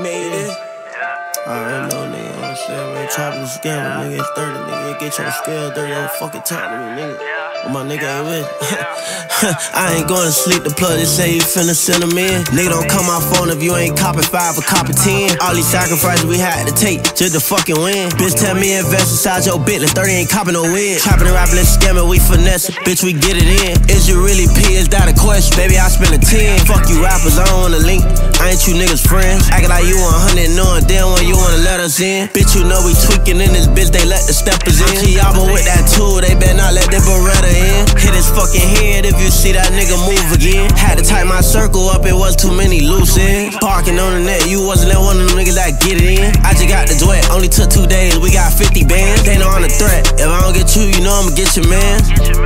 made it. I already know, nigga. You know what I'm saying, man. Chopping the scale, nigga. It's 30, nigga. Get your scale 30 on fucking time to me, nigga. Well, my nigga ain't with. I ain't going to sleep. The plug, they say you finna send them in. Nigga, don't call my phone if you ain't copping 5 or copping 10. All these sacrifices we had to take just to fucking win. Bitch, tell me invest inside your Bentley. 30 ain't copping no win. Chopping and rapping and scamming, we finessing. Bitch, we get it in. Is you really P? Is that a question? Baby, I spend a 10. Fuck you rappers, I don't wanna link. I ain't you niggas friends. Acting like you 100, knowing damn when you wanna let us in. Bitch, you know we tweaking in this bitch, they let the steppers in. Chiaba with that tool, they better not let the Beretta in. Hit his fucking head if you see that nigga move again. Had to tighten my circle up, it was too many loose ends. Barking on the net, you wasn't that one of them niggas that get it in. I just got the duet, only took 2 days, we got 50 bands. They know I'm a threat, if I don't get you, you know I'ma get your man.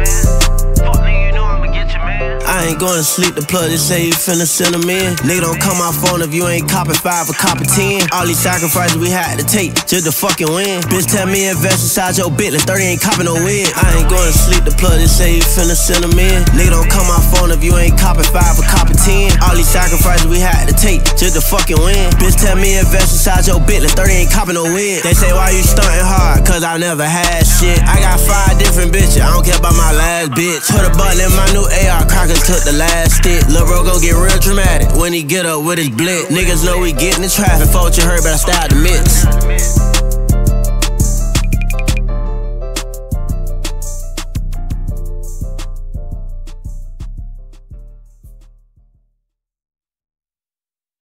I ain't going to sleep. The plug, they say you finna send them in. Nigga, don't call my phone if you ain't copping 5 or copping 10. All these sacrifices we had to take just to fucking win. Bitch, tell me invest inside your Bentley. 30 ain't copping no win. I ain't going to sleep. The plug, they say you finna send them in. Nigga, don't call my phone if you ain't copping 5 or copping 10. All these sacrifices we had to take just to fucking win. Bitch, tell me invest inside your Bentley. 30 ain't copping no win. They say why you stunting hard? Cause I never had shit. I got 5 different bitches, I don't care about my last bitch. Put a button in my new AR, crackers took the last stick. Lil' bro gon' get real dramatic when he get up with his blick. Niggas know we gettin' in traffic. Folks you heard, but I start the mix.